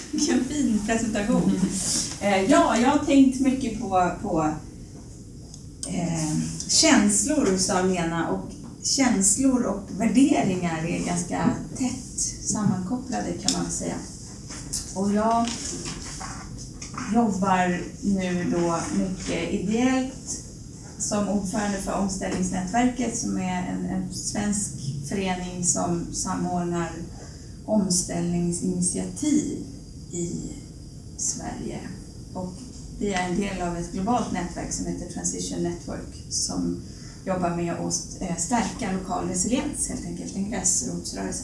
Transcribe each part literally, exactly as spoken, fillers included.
Vilken fin presentation. Eh, ja, jag har tänkt mycket på, på eh, känslor, sa Lena, och känslor och värderingar är ganska tätt sammankopplade, kan man säga. Och jag jobbar nu då mycket ideellt som ordförande för Omställningsnätverket, som är en, en svensk förening som samordnar omställningsinitiativ i Sverige. Och vi är en del av ett globalt nätverk som heter Transition Network, som jobbar med att stärka lokal resiliens, helt enkelt en gräsrotsrörelse.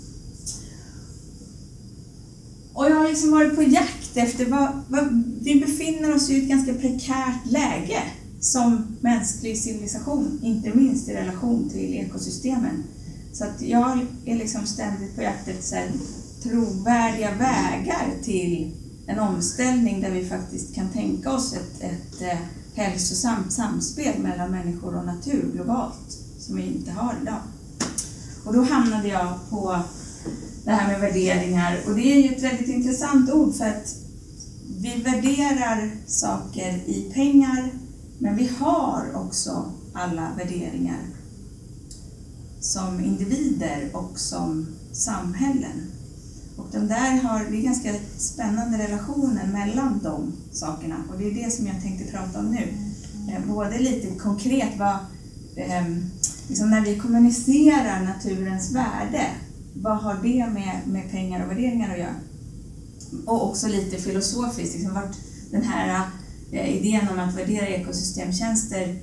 Och jag har liksom varit på jakt efter vad, vad vi befinner oss i ett ganska prekärt läge som mänsklig civilisation, inte minst i relation till ekosystemen. Så att jag är liksom ständigt på jakt efter så här trovärdiga vägar till en omställning där vi faktiskt kan tänka oss ett, ett eh, hälsosamt samspel mellan människor och natur globalt, som vi inte har idag. Och då hamnade jag på det här med värderingar, och det är ju ett väldigt intressant ord, för att vi värderar saker i pengar, men vi har också alla värderingar som individer och som samhällen. Och de där har, det är ganska spännande relationer mellan de sakerna, och det är det som jag tänkte prata om nu. Både lite konkret, vad, liksom när vi kommunicerar naturens värde, vad har det med, med pengar och värderingar att göra? Och också lite filosofiskt, liksom vart den här eh, idén om att värdera ekosystemtjänster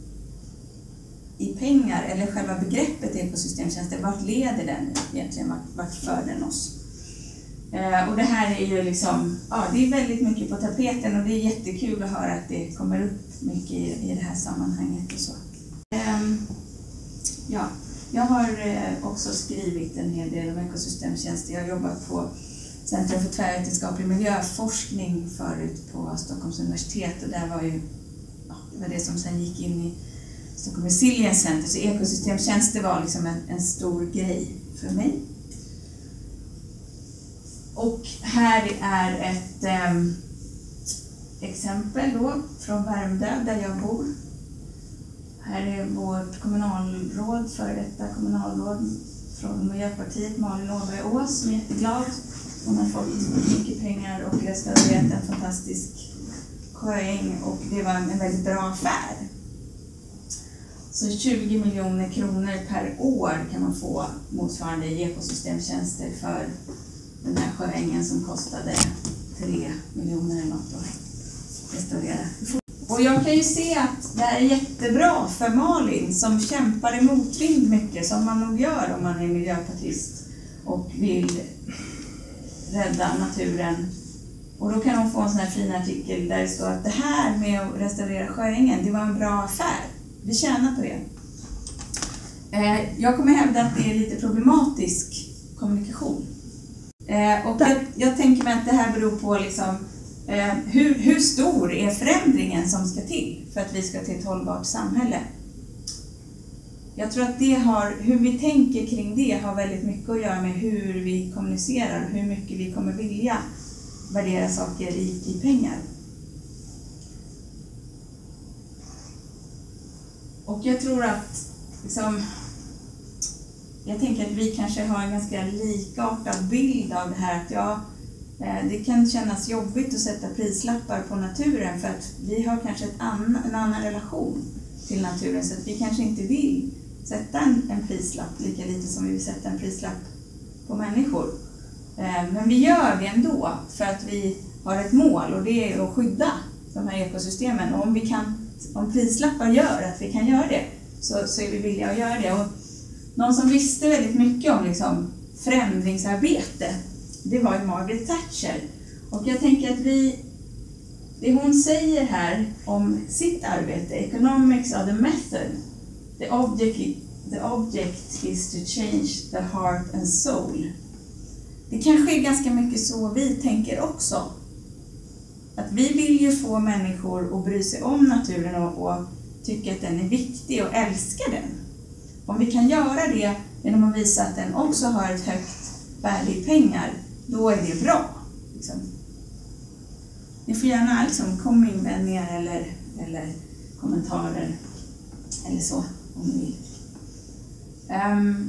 i pengar, eller själva begreppet ekosystemtjänster, vart leder den egentligen, vart, vart för den oss? Eh, och det här är ju liksom, ja, det är väldigt mycket på tapeten, och det är jättekul att höra att det kommer upp mycket i, i det här sammanhanget och så. Eh, ja. Jag har också skrivit en hel del om ekosystemtjänster. Jag har jobbat på Centrum för tvärvetenskaplig miljöforskning förut på Stockholms universitet, och där var ju, ja, det var det som sen gick in i Stockholm Resilience Center, så ekosystemtjänster var liksom en, en stor grej för mig. Och här är ett eh, exempel då från Värmdö, där jag bor. Här är vårt kommunalråd, före detta kommunalråd från Miljöpartiet, Malin Åberg-Ås, som är jätteglad. Hon har fått mycket pengar och restaurerat en fantastisk sjöäng, och det var en väldigt bra affär. Så tjugo miljoner kronor per år kan man få motsvarande ekosystemtjänster för den här sjöängen som kostade tre miljoner eller något att restaurera. Och jag kan ju se att det är jättebra för Malin, som kämpar i motvind mycket, som man nog gör om man är miljöpartist och vill rädda naturen. Och då kan hon få en sån här fin artikel där det står att det här med att restaurera sjöängen, det var en bra affär. Vi tjänar på det. Jag kommer hävda att det är lite problematisk kommunikation. Och jag, jag tänker mig att det här beror på liksom Eh, hur, hur stor är förändringen som ska till för att vi ska till ett hållbart samhälle? Jag tror att det har, hur vi tänker kring det har väldigt mycket att göra med hur vi kommunicerar, hur mycket vi kommer vilja värdera saker i, i pengar. Och jag tror att liksom, jag tänker att vi kanske har en ganska likartad bild av det här, att jag det kan kännas jobbigt att sätta prislappar på naturen, för att vi har kanske ett annan, en annan relation till naturen, så att vi kanske inte vill sätta en, en prislapp lika lite som vi vill sätta en prislapp på människor. Men vi gör det ändå för att vi har ett mål, och det är att skydda de här ekosystemen. Och om, vi kan, om prislappar gör att vi kan göra det, så, så är vi villiga att göra det. Och någon som visste väldigt mycket om liksom, förändringsarbete, det var ju Margaret Thatcher. Och jag tänker att vi, det hon säger här om sitt arbete, economics of the method, the object, the object is to change the heart and soul. Det kanske är ganska mycket så vi tänker också. Att vi vill ju få människor att bry sig om naturen och, och tycka att den är viktig och älska den. Om vi kan göra det genom att visa att den också har ett högt värde i pengar, då är det bra. liksom, ni får gärna liksom komma med invändningar eller, eller kommentarer eller så om ni vill. Um,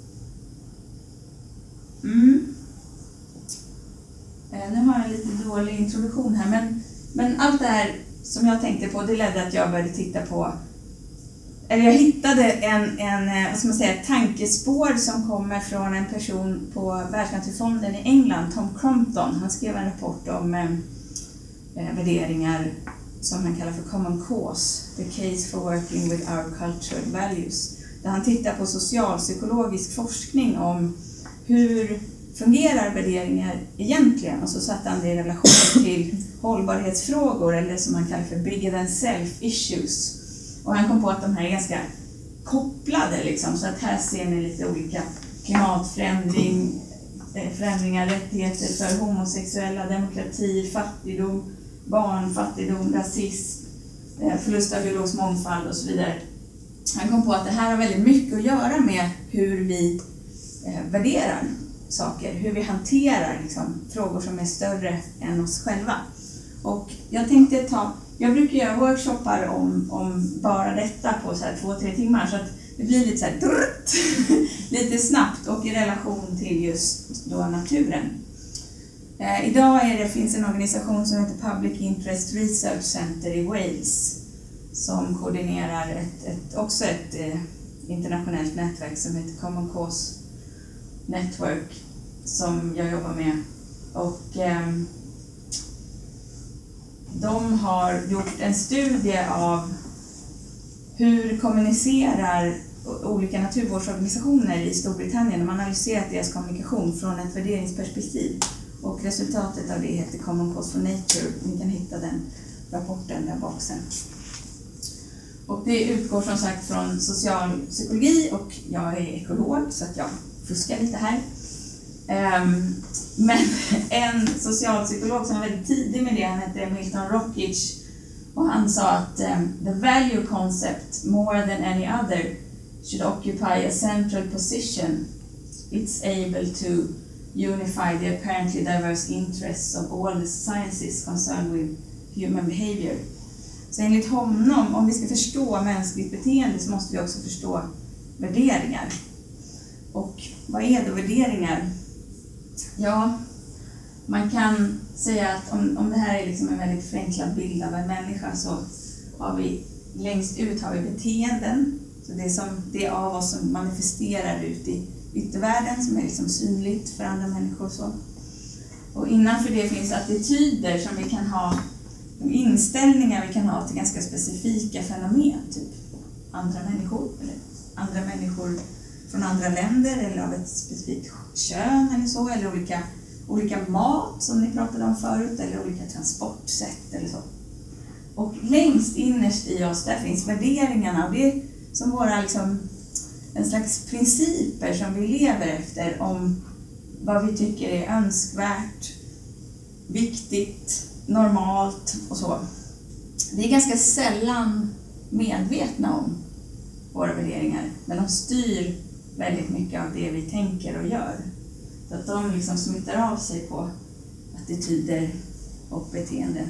mm. uh, nu har jag en lite dålig introduktion här, men, men allt det här som jag tänkte på, det ledde att jag började titta på, eller jag hittade en, en vad ska man säga, tankespår som kommer från en person på Världsnaturfonden i England, Tom Crompton. Han skrev en rapport om eh, värderingar som han kallar för common cause, the case for working with our cultural values. Där han tittar på socialpsykologisk forskning om hur fungerar värderingar egentligen, och så satte han det i relation till hållbarhetsfrågor, eller som man kallar för bigger than self issues. Och han kom på att de här är ganska kopplade, liksom, så att här ser ni lite olika klimatförändring, förändringar, rättigheter för homosexuella, demokrati, fattigdom, barnfattigdom, rasism, förlust av biologisk mångfald och så vidare. Han kom på att det här har väldigt mycket att göra med hur vi eh, värderar saker, hur vi hanterar liksom, frågor som är större än oss själva. Och jag tänkte ta, jag brukar göra workshoppar om, om bara detta på så här två, tre timmar, så att det blir lite så här drrrt, lite snabbt och i relation till just då naturen. Eh, idag är det, finns en organisation som heter Public Interest Research Center i Wales som koordinerar ett, ett, också ett eh, internationellt nätverk som heter Common Cause Network som jag jobbar med. Och eh, de har gjort en studie av hur kommunicerar olika naturvårdsorganisationer i Storbritannien. De har analyserat deras kommunikation från ett värderingsperspektiv. Och resultatet av det heter Common Cause for Nature. Ni kan hitta den rapporten där bak sen. Och det utgår som sagt från socialpsykologi, och jag är ekolog så att jag fuskar lite här. Um, men en socialpsykolog som var väldigt tidig med det, han heter Milton Rockich, och han sa att um, the value concept more than any other should occupy a central position. It's able to unify the apparently diverse interests of all the sciences concerned with human behavior. Så enligt honom, om vi ska förstå mänskligt beteende så måste vi också förstå värderingar. Och vad är då värderingar? Ja, man kan säga att om, om det här är liksom en väldigt förenklad bild av en människa, så har vi längst ut har vi beteenden. Så det är som det av oss som manifesterar ut i yttervärlden, som är liksom synligt för andra människor. Så. Och innanför det finns attityder som vi kan ha, inställningar vi kan ha till ganska specifika fenomen, typ andra människor eller andra människor från andra länder eller av ett specifikt kön eller så, eller olika, olika mat som ni pratade om förut, eller olika transportsätt eller så. Och längst innerst i oss där finns värderingarna, och det är som våra liksom, en slags principer som vi lever efter om vad vi tycker är önskvärt, viktigt, normalt och så. Vi är ganska sällan medvetna om våra värderingar, men de styr väldigt mycket av det vi tänker och gör. Så att de liksom smittar av sig på attityder och beteenden.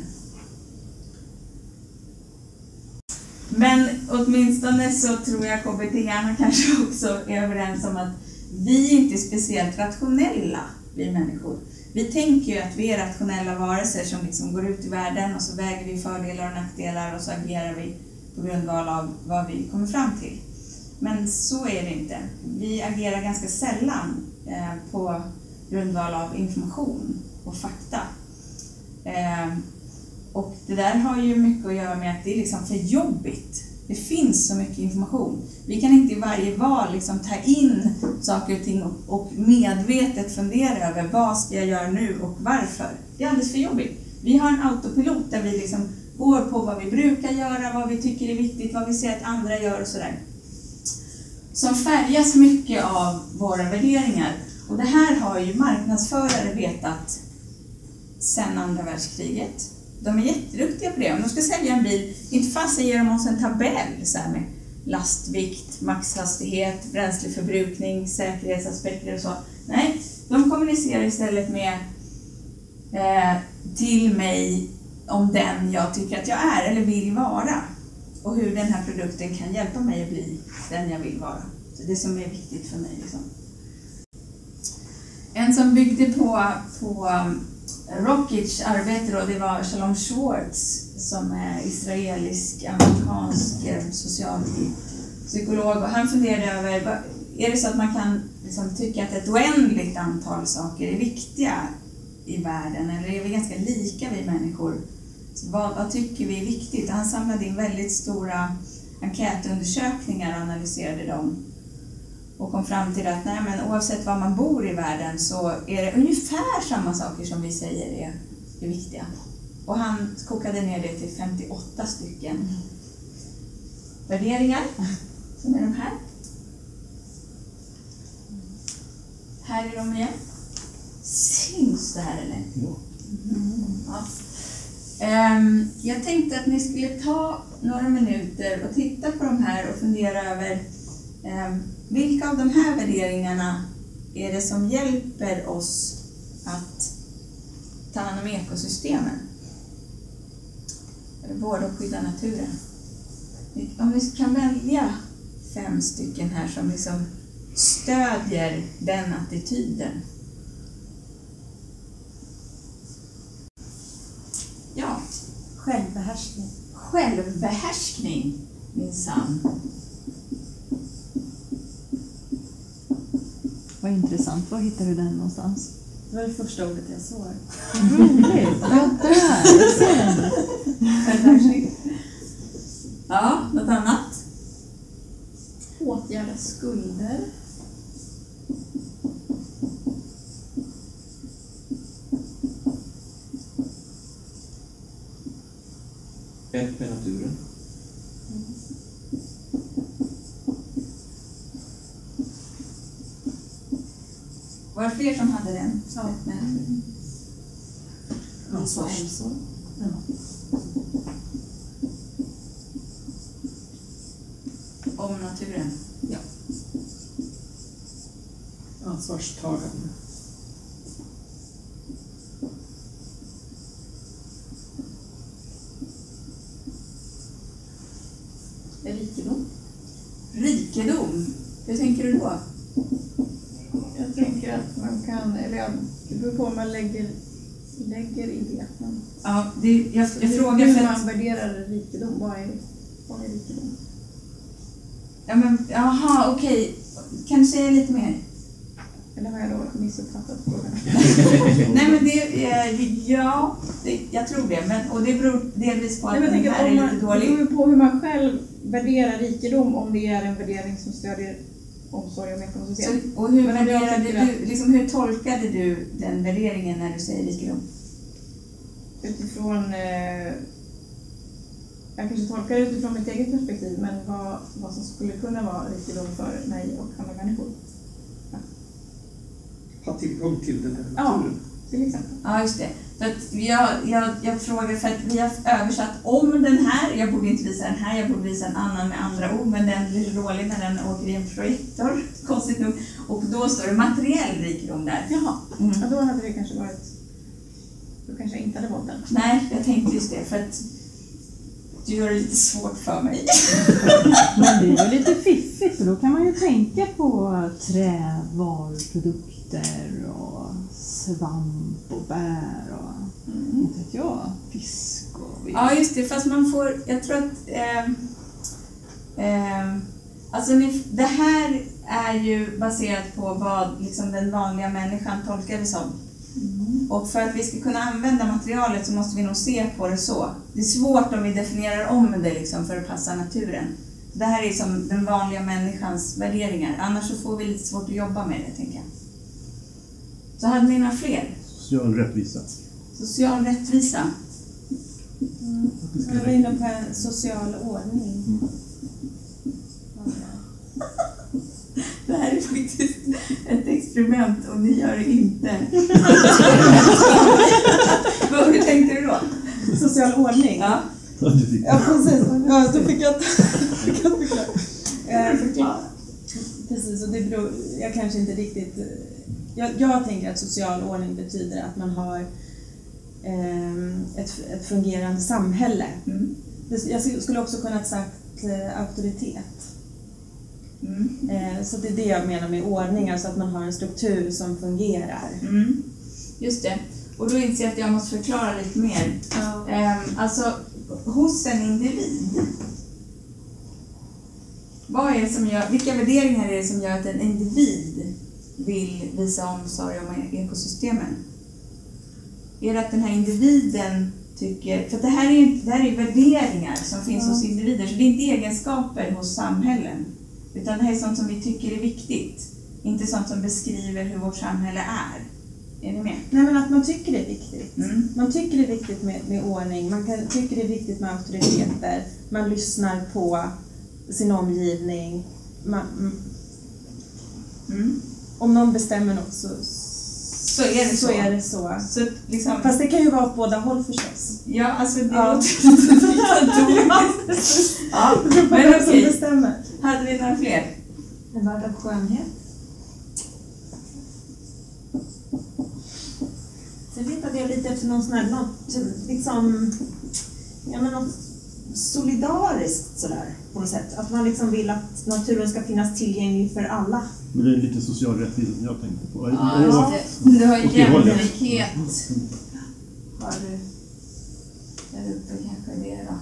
Men åtminstone så tror jag K B T-arna kanske också är överens om att vi inte är speciellt rationella, vi människor. Vi tänker ju att vi är rationella varelser som liksom går ut i världen och så väger vi fördelar och nackdelar och så agerar vi på grundval av vad vi kommer fram till. Men så är det inte. Vi agerar ganska sällan eh, på grundval av information och fakta. Eh, och det där har ju mycket att göra med att det är liksom för jobbigt. Det finns så mycket information. Vi kan inte i varje val liksom ta in saker och ting och, och medvetet fundera över vad ska jag göra nu och varför. Det är alldeles för jobbigt. Vi har en autopilot där vi liksom går på vad vi brukar göra, vad vi tycker är viktigt, vad vi ser att andra gör och sådär. Som färgas mycket av våra värderingar. Och det här har ju marknadsförare vetat sedan andra världskriget. De är jätteduktiga på det. Om de ska sälja en bil, inte fast ger de oss en tabell så här med lastvikt, maxhastighet, bränsleförbrukning, säkerhetsaspekter och så. Nej, de kommunicerar istället med eh, till mig om den jag tycker att jag är eller vill vara. Och hur den här produkten kan hjälpa mig att bli den jag vill vara. Så det som är viktigt för mig. Liksom. En som byggde på, på Rockichs arbete då, det var Shalom Schwartz som är israelisk-amerikansk socialpsykolog. Och han funderade över, är det så att man kan liksom tycka att ett oändligt antal saker är viktiga i världen? Eller är vi ganska lika vi människor? Vad, vad tycker vi är viktigt? Han samlade in väldigt stora enkätundersökningar och analyserade dem. Och kom fram till att nej, men oavsett var man bor i världen så är det ungefär samma saker som vi säger är, är viktiga. Och han kokade ner det till femtioåtta stycken mm. värderingar, som är de här. Här är de igen. Syns det här eller? Ja. Mm. Ja. Um, jag tänkte att ni skulle ta några minuter och titta på de här och fundera över um, vilka av de här värderingarna är det som hjälper oss att ta hand om ekosystemen? Eller vårda och skydda naturen. Om vi kan välja fem stycken här som liksom stödjer den attityden. Ja. Självbehärskning. Självbehärskning, minsann. Vad intressant. Var hittar du den någonstans? Det var det första ordet jag såg. Roligt. Ja, där. Självbehärskning. Ja, något annat? Åtgärda skulder. Ett med naturen. Mm. Var det fler som hade den? Ja. Men... Ansvarsomsorg. Ja. Om naturen. Ja. Ansvarstagande. Rikedom. Rikedom. Hur tänker du då? Jag tänker att man kan, eller ja, det beror på om man lägger, lägger i det. Men Ja, det, jag, jag frågar hur för man att... värderar rikedom. Vad är, vad är rikedom? Ja, men, jaha, okej. Kan du säga lite mer? Eller har jag då missuppfattat frågan? Nej, men det är... Ja, det, jag tror det. Men, och det beror delvis på att Nej, men den jag här tänker, är om lite man, det dålig. beror på hur man själv värderar rikedom, om det är en värdering som stödjer omsorg om ekosystem. Så, och hur, Men om jag värderade tycker du, liksom, hur tolkade du den värderingen när du säger rikedom? Utifrån, eh, jag kanske tolkar det utifrån mitt eget perspektiv, men vad, vad som skulle kunna vara rikedom för mig och andra människor. Ja. Ha tillgång till den här Ja, naturen. till exempel. Ja, just det. För att jag, jag, jag frågar för att vi har översatt om den här. Jag borde inte visa den här, jag borde visa en annan med andra ord. Men den blir dålig när den åker i en projektor, konstigt nog. Och då står det materiell rikedom där. Jaha, Mm. ja, då hade det kanske varit, då kanske jag inte hade valt den. Nej, jag tänkte just det. För att du gör det lite svårt för mig. Men det är ju lite fiffigt, för då kan man ju tänka på trävaruprodukter och svamp och bär och Mm. inte vet jag, fisk och... Ja, just det. Fast man får, jag tror att... Eh, eh, alltså ni, det här är ju baserat på vad liksom, den vanliga människan tolkar det som. Mm. Och för att vi ska kunna använda materialet så måste vi nog se på det så. Det är svårt om vi definierar om det liksom, för att passa naturen. Det här är som den vanliga människans värderingar. Annars så får vi lite svårt att jobba med det, tänker jag. Så hade ni några fler? Social rättvisa. Social rättvisa. Mm. Jag var inne på en social ordning. Mm. Det här är faktiskt ett experiment och ni gör det inte. Hur tänkte du då? Social ordning? Ja. Ja, precis. Ja, då fick jag fick jag förklara. Ja. Precis, och det beror, jag kanske inte riktigt... Jag, jag tänker att social ordning betyder att man har ett, ett fungerande samhälle. Mm. Jag skulle också kunna ha sagt auktoritet. Mm. Så det är det jag menar med ordning, alltså att man har en struktur som fungerar. Mm. Just det. Och då inser jag att jag måste förklara lite mer. Ja. Alltså, hos en individ, vad är det som gör, vilka värderingar är det som gör att en individ vill visa omsorg om ekosystemen? Är det att den här individen tycker, för det här är, det här är värderingar som finns ja. hos individer, så det är inte egenskaper hos samhällen, utan det här är sånt som vi tycker är viktigt, inte sånt som beskriver hur vårt samhälle är. Är ni med? Nej, men att man tycker det är viktigt. Mm. Man tycker det är viktigt med, med ordning, man kan, tycker det är viktigt med auktoriteter, man lyssnar på sin omgivning. Man, mm. Om någon bestämmer något så, så är det så. så, är det så. så liksom, Fast det kan ju vara åt båda håll förstås. Ja, alltså det ja. låter lite ja, men okej. Som bestämmer. Hade vi några fler? En värld av skönhet. Sen letade jag lite efter någon sån här, något, liksom, ja men något solidariskt sådär på något sätt. Att man liksom vill att naturen ska finnas tillgänglig för alla. Men det är lite social rättvisa som jag tänkte på. Ja, ja. Du har jämlikhet. Har du där uppe kanske det då?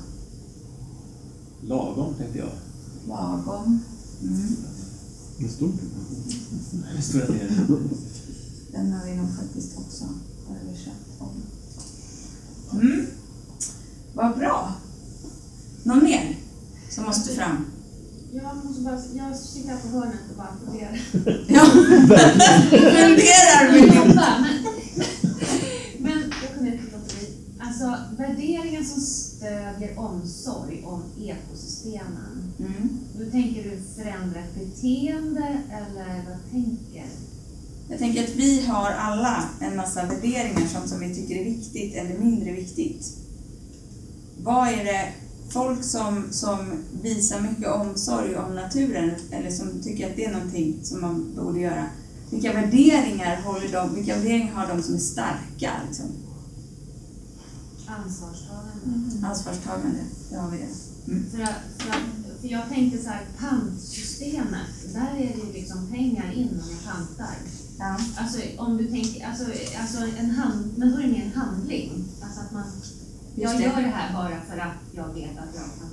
Lagom tänkte jag. Lagom. Mm. Det stod det stod det ner. Den har vi nog faktiskt också översatt om. Mm. Vad bra. Någon mer som måste fram? Jag måste bara, jag sitter här på hörnet och bara funderar. Ja, funderar vi. Men, men jag kunde inte låta bli. Alltså värderingar som stödjer omsorg om ekosystemen. Mm. Då tänker du förändra ett beteende eller vad tänker? Jag tänker att vi har alla en massa värderingar som, som vi tycker är viktigt eller mindre viktigt. Vad är det folk som, som visar mycket omsorg om naturen eller som tycker att det är någonting som man borde göra? Vilka värderingar, håller de, vilka värderingar har de som är starka? Liksom? Ansvarstagande. Mm. Ansvarstagande, det har vi det. Mm. För, för, för jag tänkte så här, pantsystemet, där är det ju liksom pengar in om jag pantar. Ja. Alltså om du tänker, alltså, alltså en hand, men då är det mer en handling. Alltså att man, jag det. gör det här bara för att jag vet att jag kan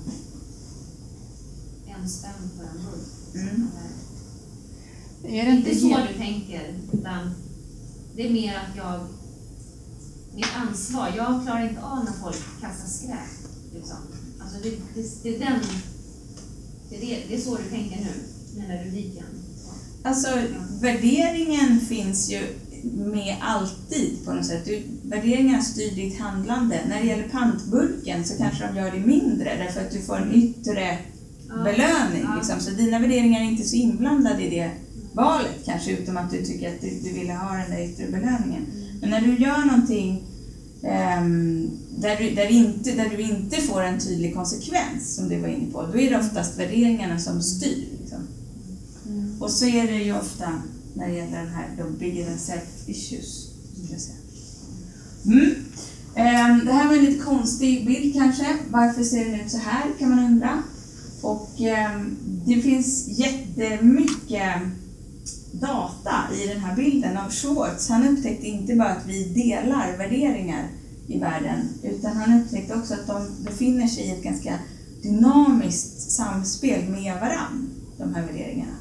en spänn för en burk. Mm. Är det inte inte så helt... du tänker, utan det är mer att jag, mitt ansvar, jag klarar inte av när folk kastar skräp. Liksom. Alltså det, det, det är den, det är, det, det är så du tänker nu, med rubriken. Alltså värderingen finns ju med alltid på något sätt. Du, värderingarna styr ditt handlande. När det gäller pantburken så kanske de gör det mindre därför att du får en yttre ja. belöning. Ja. Liksom. Så dina värderingar är inte så inblandade i det valet kanske, utom att du tycker att du, du ville ha den där yttre belöningen. Mm. Men när du gör någonting um, där, du, där, inte, där du inte får en tydlig konsekvens som du var inne på, då är det oftast värderingarna som styr. Liksom. Mm. Och så är det ju ofta när det gäller den här de bigger than self issues. Jag säga. Mm. Um, det här var en lite konstig bild kanske. Varför ser den ut så här kan man undra. Och um, det finns jättemycket data i den här bilden av Schwartz. Han upptäckte inte bara att vi delar värderingar i världen, utan han upptäckte också att de befinner sig i ett ganska dynamiskt samspel med varann, de här värderingarna.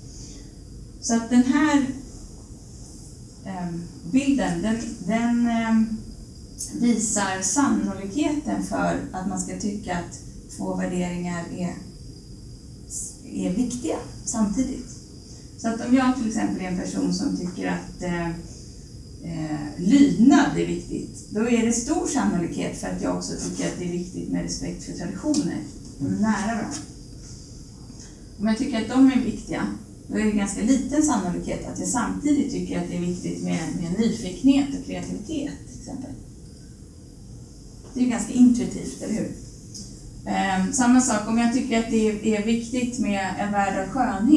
Så att den här eh, bilden, den, den eh, visar sannolikheten för att man ska tycka att två värderingar är, är viktiga samtidigt. Så att om jag till exempel är en person som tycker att eh, eh, lydnad är viktigt, då är det stor sannolikhet för att jag också tycker att det är viktigt med respekt för traditioner. De är nära varandra. Om jag tycker att de är viktiga, då är det ganska liten sannolikhet att jag samtidigt tycker att det är viktigt med, med nyfikenhet och kreativitet till exempel. Det är ju ganska intuitivt, eller hur? Eh, samma sak om jag tycker att det är viktigt med en värld av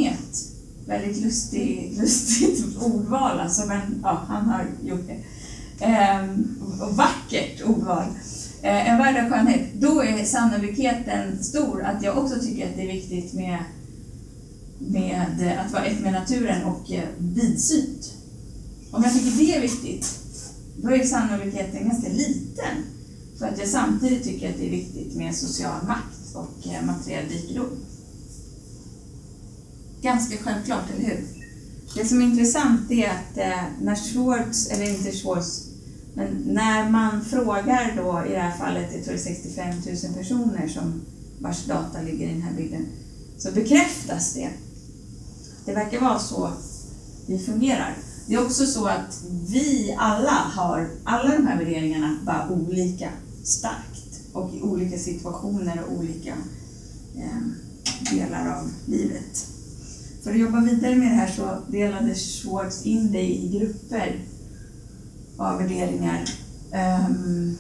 skönhet. Väldigt lustig, lustigt ordval alltså, men ja, han har gjort det. um, och vackert ordval, uh, en värld av skönhet, då är sannolikheten stor att jag också tycker att det är viktigt med, med att vara ett med naturen och uh, vidsynt. Om jag tycker det är viktigt, då är sannolikheten ganska liten för att jag samtidigt tycker att det är viktigt med social makt och uh, materiell rikedom. Ganska självklart, eller hur? Det som är intressant är att eh, när Schwartz, eller inte Schwartz, men när man frågar då, i det här fallet, jag tror det är sextiofem tusen personer som vars data ligger i den här bilden, så bekräftas det. Det verkar vara så vi fungerar. Det är också så att vi alla har, alla de här värderingarna, bara olika starkt och i olika situationer och olika eh, delar av livet. För att jobba vidare med det här så delade Schwartz in det i grupper av värderingar. Um,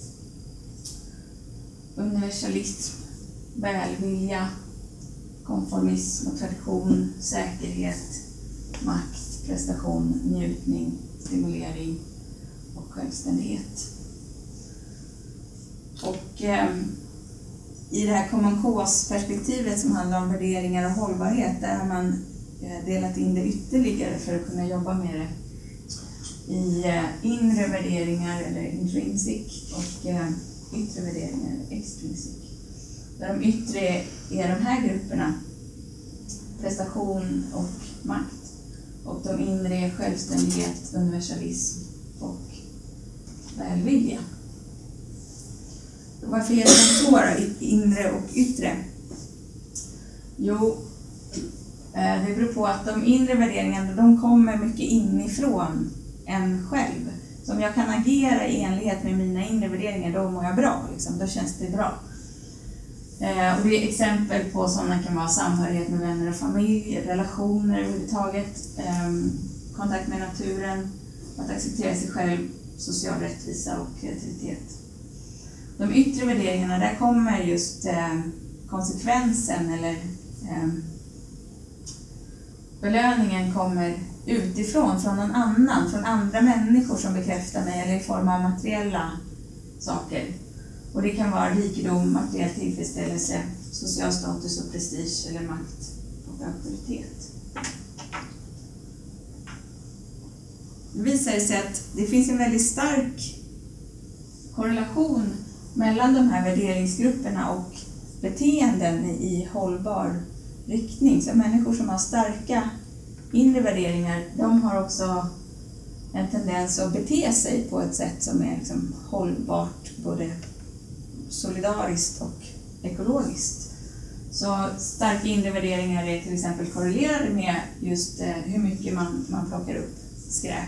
universalism, välvilja, konformism och tradition, säkerhet, makt, prestation, njutning, stimulering och självständighet. Och um, i det här Common Cause-perspektivet som handlar om värderingar och hållbarhet, där har man delat in det ytterligare för att kunna jobba med det i inre värderingar eller intrinsic och yttre värderingar eller extrinsic. Där de yttre är de här grupperna, prestation och makt, och de inre är självständighet, universalism och välvilja. Varför är det så då, inre och yttre? Jo, det beror på att de inre värderingarna, de kommer mycket inifrån en själv. Så om jag kan agera i enlighet med mina inre värderingar, då mår jag bra, liksom. Då känns det bra. Och det är exempel på sådana kan vara samhörighet med vänner och familj, relationer överhuvudtaget, kontakt med naturen, att acceptera sig själv, social rättvisa och kreativitet. De yttre värderingarna, där kommer just eh, konsekvensen eller eh, belöningen kommer utifrån, från någon annan, från andra människor som bekräftar mig, eller i form av materiella saker. Och det kan vara rikedom, materiell tillfredsställelse, social status och prestige eller makt och auktoritet. Det visar sig att det finns en väldigt stark korrelation mellan de här värderingsgrupperna och beteenden i hållbar riktning. Så människor som har starka inre värderingar, de har också en tendens att bete sig på ett sätt som är liksom hållbart, både solidariskt och ekologiskt. Så starka inre värderingar är till exempel korrelerade med just hur mycket man, man plockar upp skräp.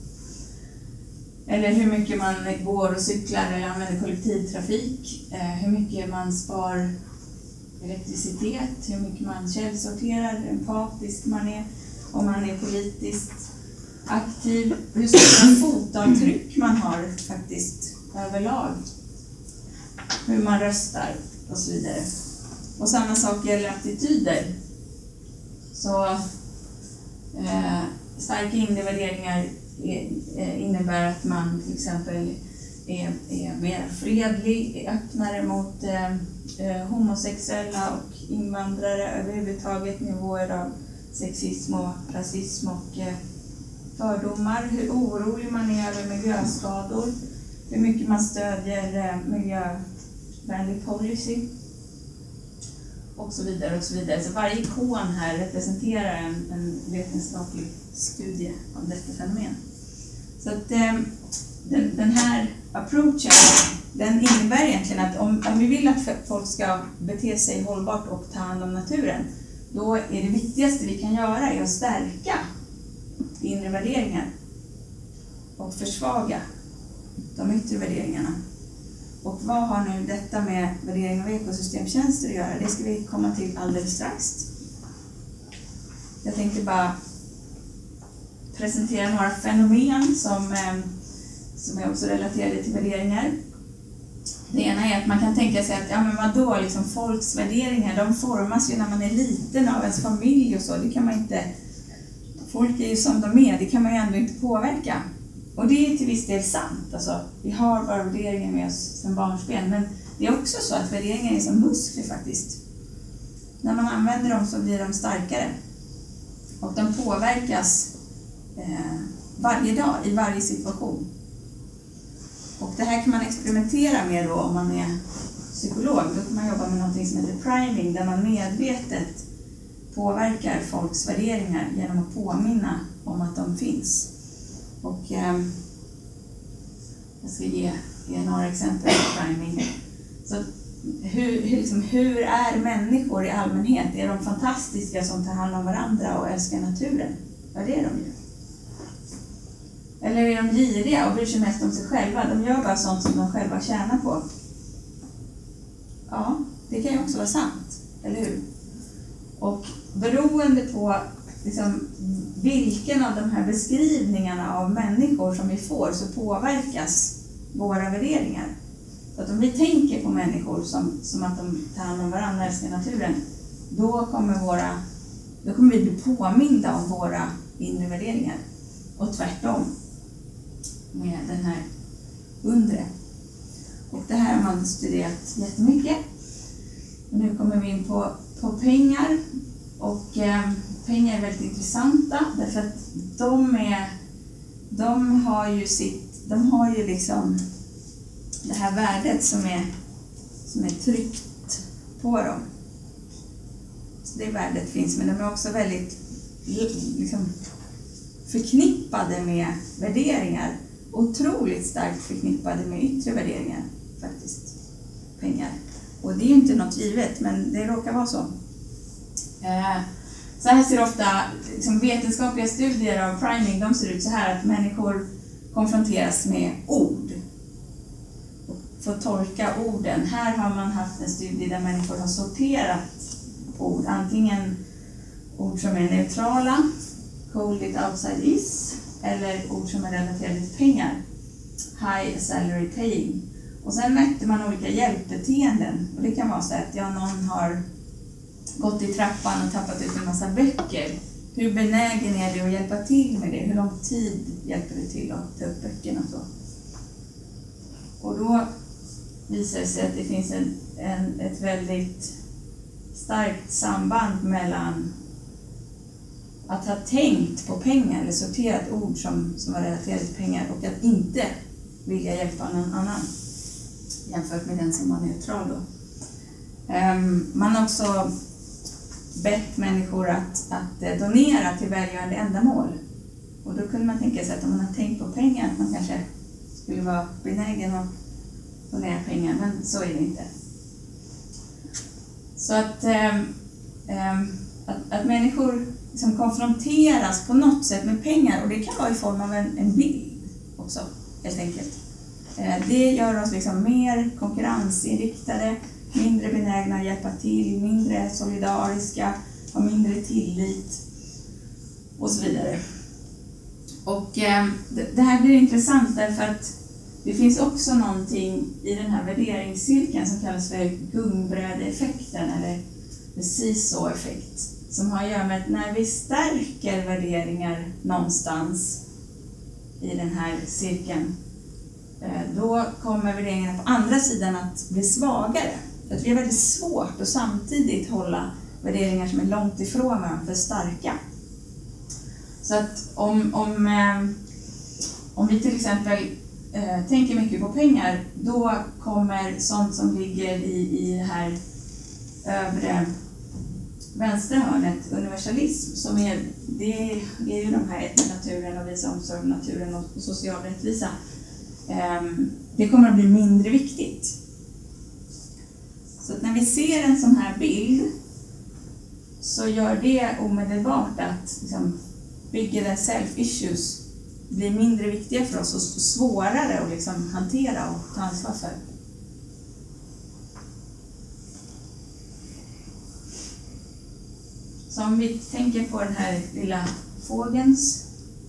Eller hur mycket man går och cyklar eller använder kollektivtrafik, hur mycket man spar elektricitet, hur mycket man källsorterar, hur empatisk man är, om man är politiskt aktiv, hur stora fotavtryck man har faktiskt överlag, hur man röstar och så vidare. Och samma sak gäller attityder. Så eh, starka inre värderingar innebär att man till exempel är, är mer fredlig, är öppnare mot eh, homosexuella och invandrare överhuvudtaget, nivåer av sexism och rasism och eh, fördomar, hur orolig man är över miljöskador, hur mycket man stödjer eh, miljövänlig policy och så vidare och så vidare. Så varje ikon här representerar en, en vetenskaplig studie av detta fenomen. Så att eh, den, den här approachen, den innebär egentligen att om, om vi vill att folk ska bete sig hållbart och ta hand om naturen, då är det viktigaste vi kan göra är att stärka inre värderingar och försvaga de yttre värderingarna. Och vad har nu detta med värdering av ekosystemtjänster att göra? Det ska vi komma till alldeles strax. Jag tänkte bara presentera några fenomen som, som är också relaterade till värderingar. Det ena är att man kan tänka sig att ja, men vadå, liksom folks värderingar, de formas ju när man är liten av ens familj och så. Det kan man inte, folk är ju som de är, det kan man ju ändå inte påverka. och det är till viss del sant. Alltså, vi har våra värderingar med oss sedan barnsben, men det är också så att värderingar är som muskler faktiskt. När man använder dem så blir de starkare. Och de påverkas eh, varje dag, i varje situation. Och det här kan man experimentera med då om man är psykolog. Då kan man jobba med något som heter priming, där man medvetet påverkar folks värderingar genom att påminna om att de finns. Och eh, jag ska ge, ge några exempel på priming. Så hur, hur, liksom, hur är människor i allmänhet? Är de fantastiska som tar hand om varandra och älskar naturen? Ja, det är de ju. Eller är de giriga och bryr sig mest om sig själva? De gör bara sånt som de själva tjänar på. Ja, det kan ju också vara sant, eller hur? Och beroende på liksom, vilken av de här beskrivningarna av människor som vi får, så påverkas våra värderingar. Så att om vi tänker på människor som, som att de tar hand om varandra och älskar naturen, då kommer, våra, då kommer vi bli påminda om våra inre värderingar. Och tvärtom med den här undre. Och det här har man studerat jättemycket. Och nu kommer vi in på, på pengar. Och eh, pengar är väldigt intressanta därför att de är, de har ju sitt, de har ju liksom det här värdet som är, som är tryckt på dem. Så det värdet finns, men de är också väldigt liksom förknippade med värderingar. Otroligt starkt förknippade med yttre värderingar faktiskt. Pengar. Och det är ju inte något givet, men det råkar vara så. Eh, så här ser ofta liksom, vetenskapliga studier av priming, de ser ut så här att människor konfronteras med ord. Och får tolka orden. Här har man haft en studie där människor har sorterat ord. Antingen ord som är neutrala, cold it outside is, eller ord som är relaterade till pengar, high salary paying. Och sen mätte man olika hjälpbeteenden. Och det kan vara så att ja, någon har gått i trappan och tappat ut en massa böcker. Hur benägen är du att hjälpa till med det? Hur lång tid hjälper du till att ta upp böckerna och så? Och då visar det sig att det finns en, en, ett väldigt starkt samband mellan att ha tänkt på pengar eller sorterat ord som, som var relaterade till pengar och att inte vilja hjälpa någon annan jämfört med den som var neutral då. Um, man har också bett människor att, att donera till välgörande ändamål. Och då kunde man tänka sig att om man har tänkt på pengar att man kanske skulle vara benägen att donera pengar, men så är det inte. Så att, um, um, att, att människor liksom konfronteras på något sätt med pengar, och det kan vara i form av en, en bild också, helt enkelt. Det gör oss liksom mer konkurrensinriktade, mindre benägna att hjälpa till, mindre solidariska, har mindre tillit och så vidare. Och eh, det här blir intressant därför att det finns också någonting i den här värderingscirkeln som kallas för gungbrädeeffekten eller the seesaw-effekt, som har att göra med att när vi stärker värderingar någonstans i den här cirkeln, då kommer värderingarna på andra sidan att bli svagare. För att det är väldigt svårt att samtidigt hålla värderingar som är långt ifrån varandra för starka. Så att om, om, om vi till exempel eh, tänker mycket på pengar, då kommer sånt som ligger i, i det här övre vänstra hörnet, universalism, som är, det är, det är ju de här naturen och visa omsorg om naturen och social rättvisa. Det kommer att bli mindre viktigt. Så att när vi ser en sån här bild så gör det omedelbart att liksom, bigger than self issues blir mindre viktiga för oss och svårare att liksom, hantera och ta ansvar för. Så om vi tänker på den här lilla fågelns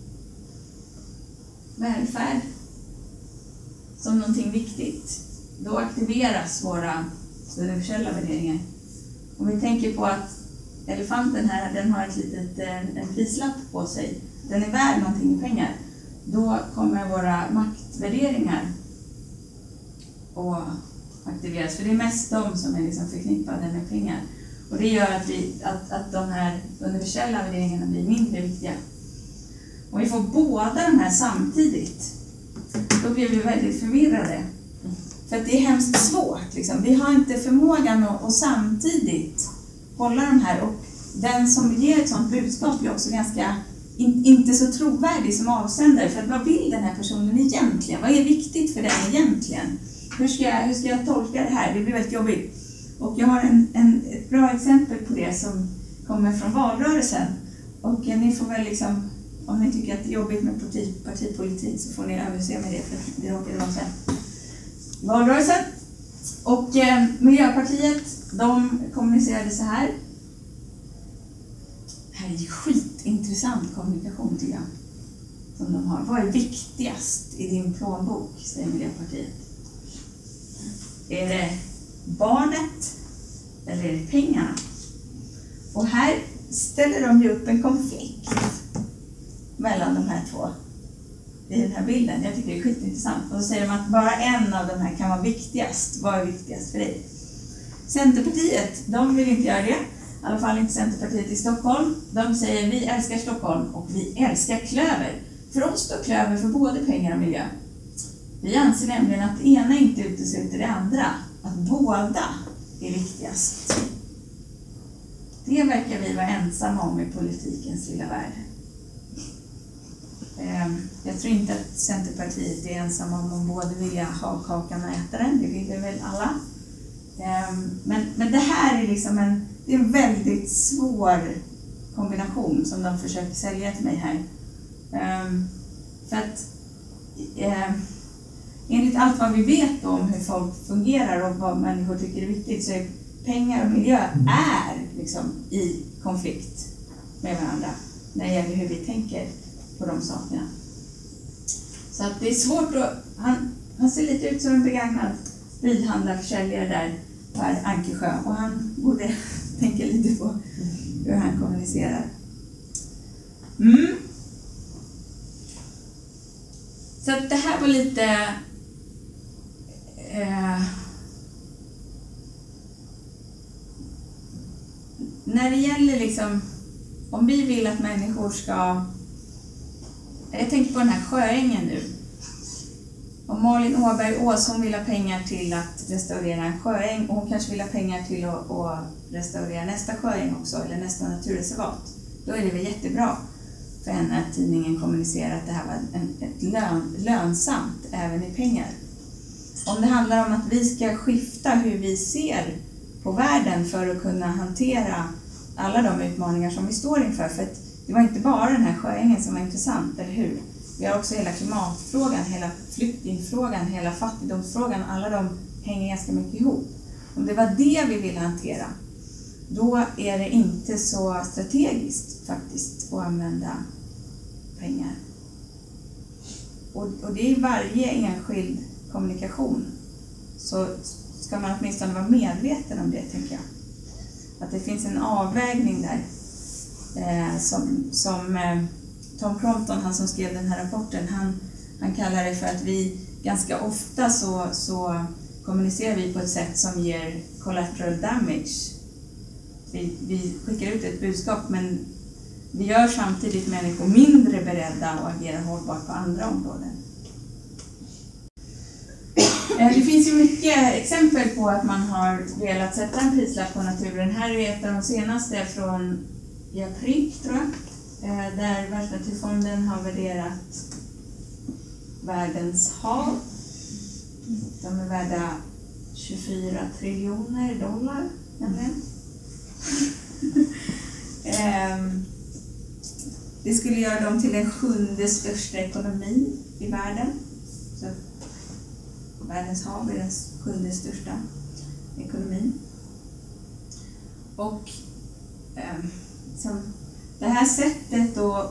välfärd som någonting viktigt, då aktiveras våra universella värderingar. Om vi tänker på att elefanten här, den har ett litet, en prislapp på sig, den är värd någonting i pengar, då kommer våra maktvärderingar att aktiveras. För det är mest de som är liksom förknippade med pengar. Och det gör att, vi, att, att de här universella värderingarna blir mindre viktiga. Om vi får båda de här samtidigt, då blir vi väldigt förvirrade. För att det är hemskt svårt. Liksom. Vi har inte förmågan att, att samtidigt hålla de här. Och den som ger ett sådant budskap är också ganska in, inte så trovärdig som avsändare. För att vad vill den här personen egentligen? Vad är viktigt för den egentligen? Hur ska jag, hur ska jag tolka det här? Det blir väldigt jobbigt. Och jag har en, en, ett bra exempel på det som kommer från valrörelsen. Och eh, ni får väl liksom, om ni tycker att det är jobbigt med parti, partipolitik så får ni överse med det, för det råkade vara sen. Valrörelsen. Och eh, Miljöpartiet, de kommunicerade så här. Det här är ju skitintressant kommunikation tycker jag. Som de har. Vad är viktigast i din plånbok, säger Miljöpartiet. Är det barnet eller är det pengarna? Och här ställer de ju upp en konflikt mellan de här två i den här bilden. Jag tycker det är skitintressant. Och så säger de att bara en av de här kan vara viktigast. Vad är viktigast för dig? Centerpartiet, de vill inte göra det. I alla fall inte Centerpartiet i Stockholm. De säger vi älskar Stockholm och vi älskar klöver. För oss står klöver för både pengar och miljö. Vi anser nämligen att det ena inte utesluter det andra. Att båda är viktigast. Det verkar vi vara ensamma om i politikens lilla värld. Jag tror inte att Centerpartiet är ensamma om att både vilja ha kakan och äta den. Det vill väl alla. Men, men det här är liksom en, det är en väldigt svår kombination som de försöker sälja till mig här. För att enligt allt vad vi vet om hur folk fungerar och vad människor tycker är viktigt så är pengar och miljö är liksom i konflikt med varandra när det gäller hur vi tänker på de sakerna. Så att det är svårt att... Han, han ser lite ut som en begagnad sprithandlarförsäljare där på Ankersjö och han borde tänka lite på hur han kommunicerar. Mm. Så att det här var lite... Eh, när det gäller liksom... Om vi vill att människor ska... Jag tänker på den här sjöängen nu. Om Malin Åberg Ås vill ha pengar till att restaurera en sjöäng och hon kanske vill ha pengar till att, att restaurera nästa sjöäng också eller nästa naturreservat. Då är det väl jättebra för henne att tidningen kommunicerar att det här var en, ett lön, lönsamt även i pengar. Om det handlar om att vi ska skifta hur vi ser på världen för att kunna hantera alla de utmaningar som vi står inför. För att det var inte bara den här sjöängen som var intressant, eller hur? Vi har också hela klimatfrågan, hela flyktingfrågan, hela fattigdomsfrågan. Alla de hänger ganska mycket ihop. Om det var det vi ville hantera, då är det inte så strategiskt faktiskt att använda pengar. Och, och det är varje enskild kommunikation. Så ska man åtminstone vara medveten om det, tänker jag. Att det finns en avvägning där. Eh, som som eh, Tom Crompton, han som skrev den här rapporten, han, han kallar det för att vi ganska ofta så, så kommunicerar vi på ett sätt som ger collateral damage. Vi, vi skickar ut ett budskap men vi gör samtidigt människor mindre beredda att agera hållbart på andra områden. Det finns ju mycket exempel på att man har velat sätta en prislapp på naturen. Här är ett av de senaste från i april, tror jag, där Världsnaturfonden har värderat världens hav. De är värda tjugofyra triljoner dollar, nämligen. Det skulle göra dem till den sjunde största ekonomin i världen. Så världens hav är den sjunde största ekonomin. Och eh, som det här sättet att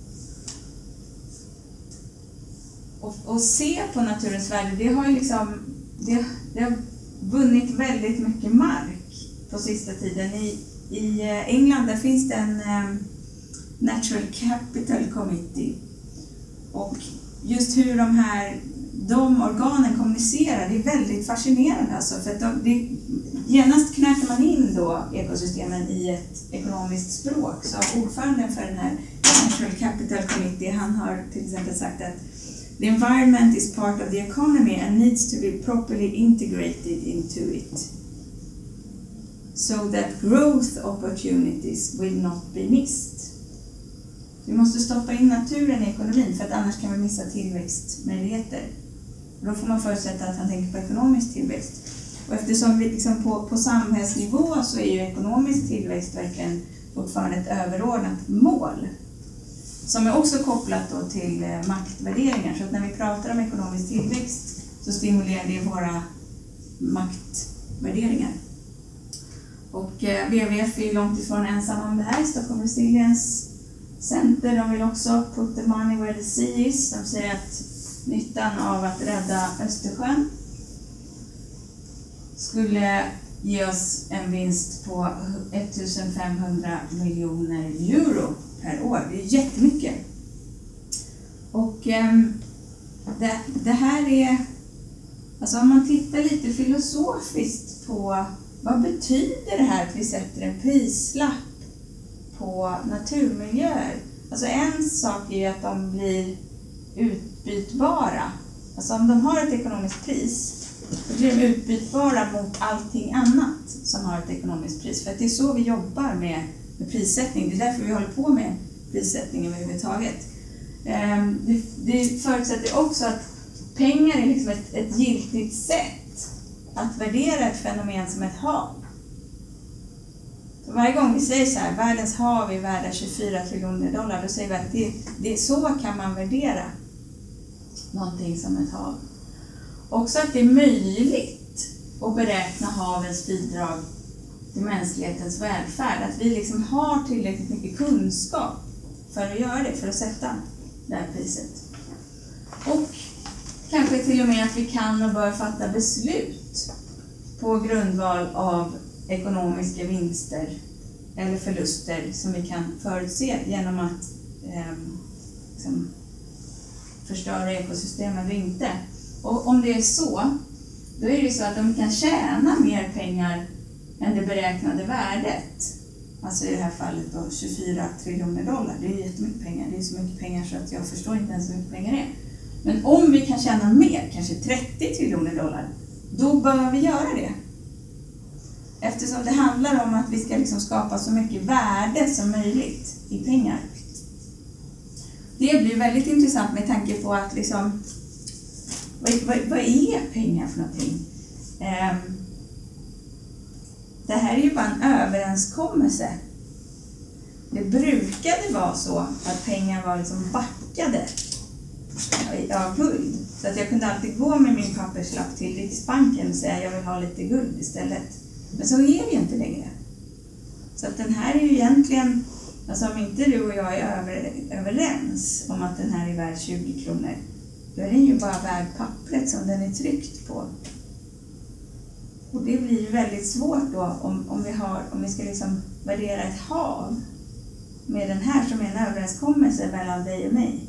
och, och se på naturens värde, det har ju liksom det, det har vunnit väldigt mycket mark på sista tiden. I, i England där finns det en eh, Natural Capital Committee och just hur de här de organen kommunicerar, det är väldigt fascinerande. Alltså, för att de, det, genast knäcker man in då ekosystemen i ett ekonomiskt språk. Så ordföranden för den här Natural Capital Committee, han har till exempel sagt att the environment is part of the economy and needs to be properly integrated into it, so that growth opportunities will not be missed. Vi måste stoppa in naturen i ekonomin, för att annars kan vi missa tillväxtmöjligheter. Och då får man förutsätta att han tänker på ekonomisk tillväxt. Och eftersom vi liksom på, på samhällsnivå så är ju ekonomisk tillväxt verkligen fortfarande ett överordnat mål. Som är också kopplat då till eh, maktvärderingar. Så att när vi pratar om ekonomisk tillväxt så stimulerar det våra maktvärderingar. Och eh, W W F är långt ifrån ensam om det här. Stockholm Resilience Center, de vill också put the money where the sea is. De säger att nyttan av att rädda Östersjön skulle ge oss en vinst på femtonhundra miljoner euro per år. Det är jättemycket. Och um, det, det här är, alltså om man tittar lite filosofiskt på vad betyder det här att vi sätter en prislapp på naturmiljöer. Alltså en sak är ju att de blir utbytbara. Alltså om de har ett ekonomiskt pris, då blir de utbytbara mot allting annat som har ett ekonomiskt pris. För att det är så vi jobbar med, med prissättning. Det är därför vi håller på med prissättning överhuvudtaget. Det, det förutsätter också att pengar är liksom ett, ett giltigt sätt att värdera ett fenomen som ett hav. Så varje gång vi säger så här, världens hav är värda tjugofyra triljoner dollar, då säger vi att det, det, så kan man värdera någonting som ett hav. Också att det är möjligt att beräkna havens bidrag till mänsklighetens välfärd. Att vi liksom har tillräckligt mycket kunskap för att göra det, för att sätta det här priset. Och kanske till och med att vi kan och bör fatta beslut på grundval av ekonomiska vinster eller förluster som vi kan förutse genom att eh, liksom, förstöra ekosystemen eller inte. Och om det är så, då är det ju så att de kan tjäna mer pengar än det beräknade värdet. Alltså i det här fallet då tjugofyra triljoner dollar. Det är jättemycket pengar. Det är så mycket pengar så att jag förstår inte ens hur mycket pengar det är. Men om vi kan tjäna mer, kanske trettio triljoner dollar, då bör vi göra det. Eftersom det handlar om att vi ska liksom skapa så mycket värde som möjligt i pengar. Det blir väldigt intressant med tanke på att liksom, vad, vad, vad är pengar för någonting? Um, det här är ju bara en överenskommelse. Det brukade vara så att pengar var liksom backade av guld. Så att jag kunde alltid gå med min papperslapp till Riksbanken och säga att jag vill ha lite guld istället. Men så är det ju inte längre. Så att den här är ju egentligen, alltså om inte du och jag är över, överens om att den här är värd tjugo kronor, då är den ju bara värd pappret som den är tryckt på. Och det blir ju väldigt svårt då om, om, vi, har, om vi ska liksom värdera ett hav med den här som är en överenskommelse mellan dig och mig.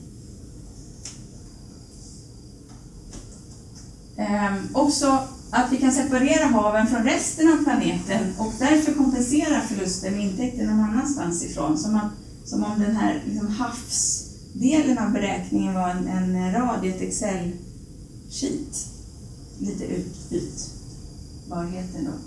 Ehm, också att vi kan separera haven från resten av planeten och därför kompensera förluster med intäkter någon annanstans ifrån. Som, att, som om den här liksom havsdelen av beräkningen var en, en rad i ett Excel-sheet. Lite utbytbarheten då.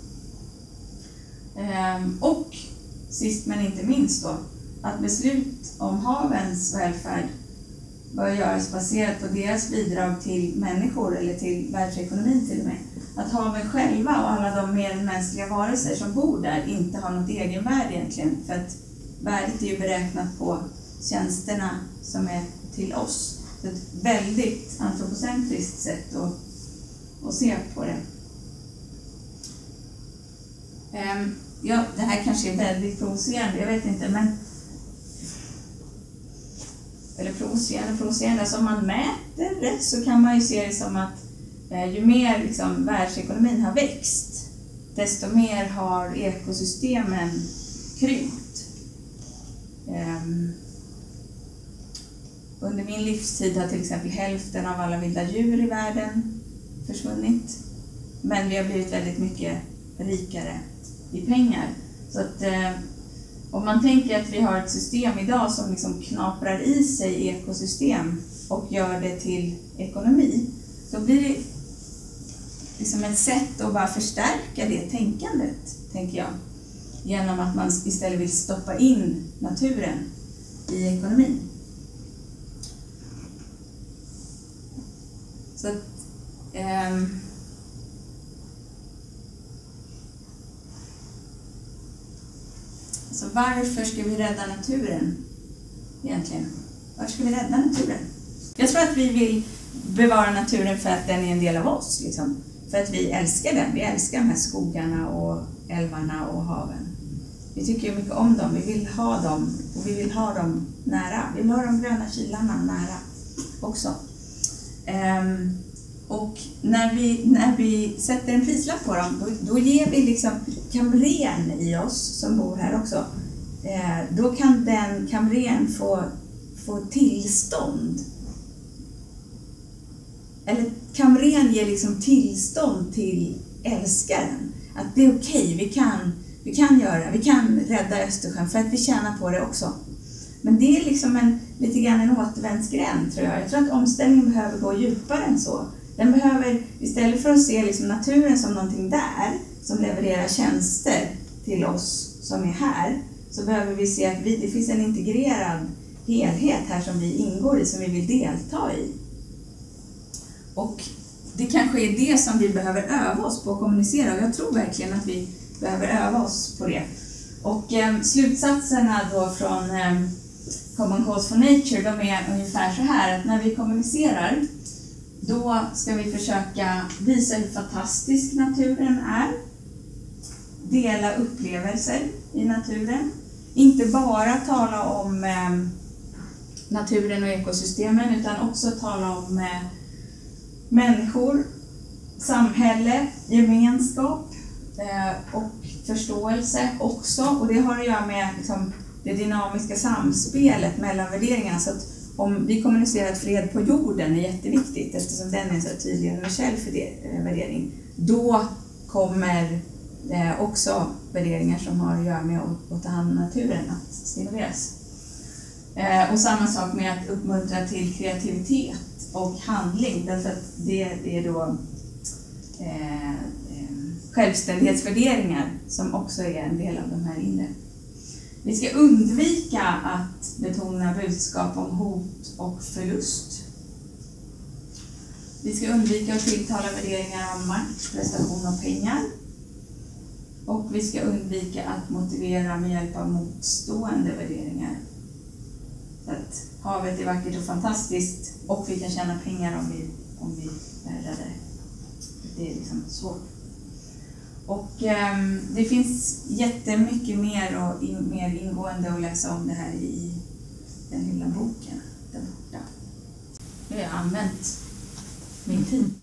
Ehm, och sist men inte minst då, att beslut om havens välfärd bör göras baserat på deras bidrag till människor eller till världsekonomin till och med. Att haven själva och alla de mer mänskliga varelser som bor där inte har något egenvärde egentligen. För att värdet är ju beräknat på tjänsterna som är till oss. Så ett väldigt antropocentriskt sätt att, att se på det. Um, ja, det här kanske är väldigt provocerande, jag vet inte, men eller provocerande, provocerande. Alltså om man mäter det så kan man ju se det som att eh, ju mer liksom, världsekonomin har växt, desto mer har ekosystemen krympt. Um, under min livstid har till exempel hälften av alla vilda djur i världen försvunnit. Men vi har blivit väldigt mycket rikare i pengar. Så att eh, om man tänker att vi har ett system idag som liksom knaprar i sig ekosystem och gör det till ekonomi, då blir det liksom ett sätt att bara förstärka det tänkandet, tänker jag. Genom att man istället vill stoppa in naturen i ekonomin. Så att, ehm, så varför ska vi rädda naturen egentligen? Varför ska vi rädda naturen? Jag tror att vi vill bevara naturen för att den är en del av oss. Liksom. För att vi älskar den. Vi älskar de här skogarna och älvarna och haven. Vi tycker ju mycket om dem. Vi vill ha dem. Och vi vill ha dem nära. Vi vill ha de gröna kilarna nära också. Um, och när vi, när vi sätter en prislapp på dem, då, då ger vi liksom kamren i oss som bor här också. Uh, då kan den kamren få, få tillstånd. Eller kamren ger liksom tillstånd till älskaren. Att det är okej, vi kan, vi kan göra, vi kan rädda Östersjön för att vi tjänar på det också. Men det är liksom en, lite grann en återvändsgränd, tror jag. Jag tror att omställningen behöver gå djupare än så. Den behöver, istället för att se liksom naturen som någonting där, som levererar tjänster till oss som är här, så behöver vi se att vi, det finns en integrerad helhet här som vi ingår i, som vi vill delta i. Och det kanske är det som vi behöver öva oss på att kommunicera. Och jag tror verkligen att vi behöver öva oss på det. Och eh, slutsatserna då från eh, Common Cause for Nature, de är ungefär så här. Att när vi kommunicerar, då ska vi försöka visa hur fantastisk naturen är. Dela upplevelser i naturen. Inte bara tala om eh, naturen och ekosystemen, utan också tala om eh, människor, samhälle, gemenskap eh, och förståelse också. Och det har att göra med liksom, det dynamiska samspelet mellan värderingarna. Så att om vi kommunicerar att fred på jorden är jätteviktigt, eftersom den är en så tydlig universell värdering, då kommer eh, också värderingar som har att göra med att, att ta hand om naturen att stimuleras. Eh, och samma sak med att uppmuntra till kreativitet och handling, därför att det, det är då eh, självständighetsvärderingar som också är en del av de här inre. Vi ska undvika att betona budskap om hot och förlust. Vi ska undvika att tilltala värderingar om makt, prestation och pengar. Och vi ska undvika att motivera med hjälp av motstående värderingar. Så att havet är vackert och fantastiskt och vi kan tjäna pengar om vi, om vi räddar det. Det är liksom svårt. Och eh, det finns jättemycket mer och in, mer ingående att läsa om det här i den lilla boken där borta. Nu har jag använt min tid.